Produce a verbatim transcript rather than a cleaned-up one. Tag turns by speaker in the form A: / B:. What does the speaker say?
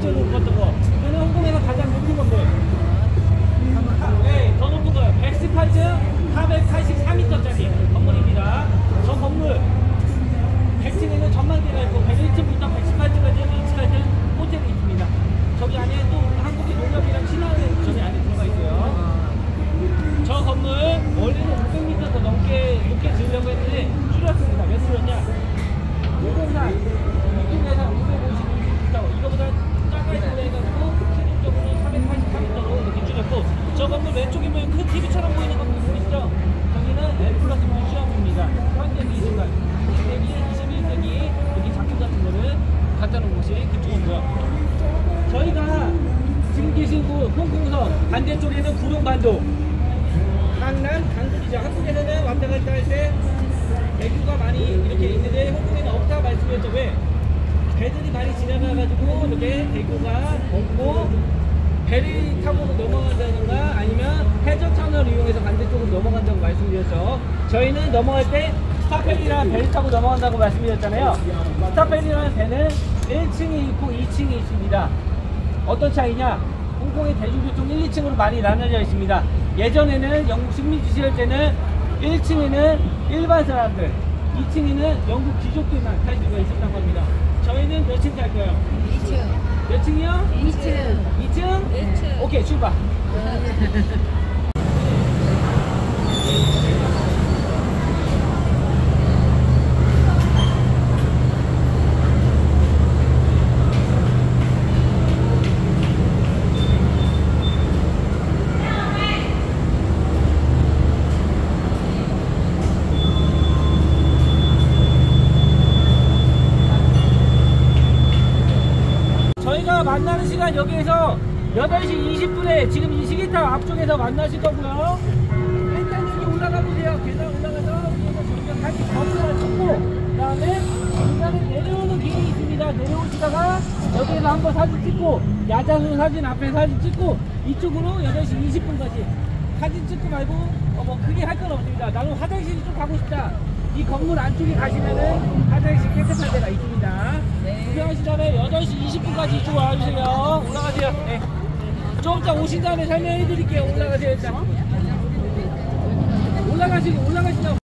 A: 제일 높았던 거. 이거는 홍콩에서 가장 높은 건데. 네, 더 높은 거예요. 백십팔 층 사백팔십사 미터짜리 건물입니다. 저 건물 백 층에는 전망대가 있고 백일 층부터 백십팔 층까지 위치가 호텔이 있습니다. 저기 안에 또 한국의 농협이랑 신화은행 저기 안에 들어가 있어요. 저 건물 원래는 오백 미터 더 넘게 높게 지으려고 했는데 줄였습니다. 몇 줄였냐? 오공산 이중에서 오백오십이 미터 이거보다 작아지려 해가지고 최종적으로 사백팔십삼 미터로 이렇게 줄였고, 저 건물 왼쪽에 보면 큰 티비처럼 보이는 건물 보이시죠? 저기는 L 플러스 뮤지엄입니다. 현대 미술관 세기 이십일 세기 여기 작품 같은 거를 갖다 놓은 곳이 그쪽이고요. 저희가 지금 계신 곳 홍콩선 반대쪽에는 구룡반도 강남 강북이죠. 한국에서는 왔다 갔다 할 때 대구가 많이 이렇게 있는데 홍콩에는 없다 말씀드렸죠. 왜? 배들이 많이 지나가가지고 이렇게 대구가 없고 배를 타고 넘어간다든가 아니면 해저 터널을 이용해서 반대쪽으로 넘어간다고 말씀드렸죠. 저희는 넘어갈 때 스타페리라는 배를 타고 넘어간다고 말씀드렸잖아요. 스타페리라는 배는 일 층이 있고 이 층이 있습니다. 어떤 차이냐? 홍콩의 대중교통 일, 이 층으로 많이 나눠져 있습니다. 예전에는 영국 식민지 시절 때는 일 층에는 일반 사람들, 이 층에는 영국 귀족들만 탈 수가 있었다고 합니다. 저희는 몇 층 탈까요?
B: 이 층.
A: 몇 층이요?
B: 이 층.
A: 이 층?
B: 일 층.
A: 오케이, 출발. 저희가 만나는 시간 여기에서 여덟 시 이십 분에 지금 이 시계탑 앞쪽에서 만나실 거고요. 일단 여기 올라가 보세요. 계단 올라가서 위에서 저희가 같이 거리를 찍고, 그 다음에 중간에 내려오는 길이 있습니다. 내려오시다가 여기에서 한번 사진 찍고, 야자수 사진 앞에 사진 찍고, 이쪽으로 여덟 시 이십 분까지 사진 찍고 말고 어, 뭐 크게 할 건 없습니다. 나는 화장실 좀 가고 싶다. 이 건물 안쪽에 가시면은 화장실 깨끗한 데가 있습니다.
B: 네.
A: 구경하신 다음에 여덟 시 이십 분까지 이쪽으로 와주세요. 올라가세요. 네. 좀 이따 오신 다음에 설명해 드릴게요. 올라가세요. 일단. 올라가시, 올라가시죠.